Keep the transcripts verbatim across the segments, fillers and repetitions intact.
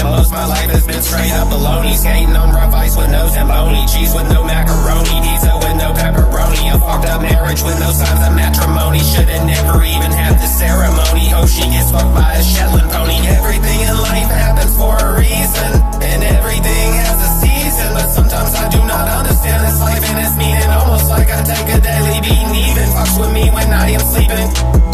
most my life has been straight up baloney. Skating on rough ice with no Zamboni, cheese with no macaroni, pizza with no pepperoni, a fucked up marriage with no signs of matrimony. Should've never even had the ceremony. Oh, she gets fucked by a Shetland pony. Everything in life happens for a reason, and everything has a season. But sometimes I do not understand this life and its meaning. Almost like I take a daily beating. Even fucks with me when I am sleeping.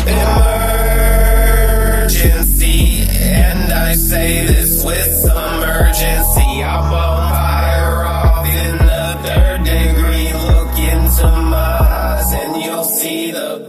Emergency, and I say this with some urgency. I'm on fire off in the third degree. Look into my eyes and you'll see the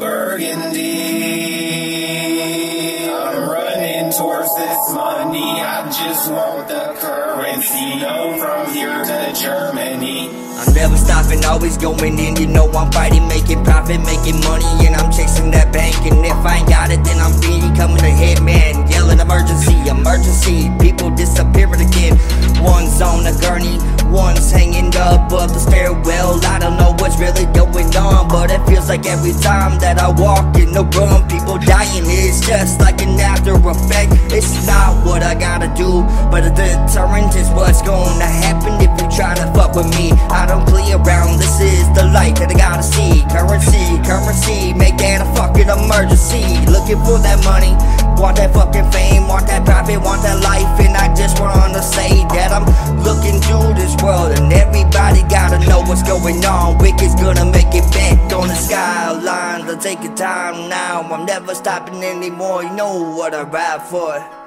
burgundy. I'm running towards this money, I just want the currency. No, from here to Germany. I'm never stopping, always going in. You know I'm fighting, making profit, making money, and I'm chasing that bank. And if I ain't got it, then I'm becoming a hitman, yelling emergency, emergency. People disappearing again. One's on a gurney, one's hanging above the stairwell. I don't know what's really going on, but it feels like every time that I walk in the room, people dying. It's just like an after effect. It's not what I gotta do, but a deterrent is what's gonna happen if you try to fuck with me. I don't play around, this is the light that I gotta see. Currency, currency, make that a fucking emergency. Looking for that money, want that fucking fame, want that profit, want that life. And I just wanna say that I'm looking through this world, and everybody gotta know what's going on. Wicked's gonna make it back on the skyline. I'll take your time now, I'm never stopping anymore. You know what I ride for.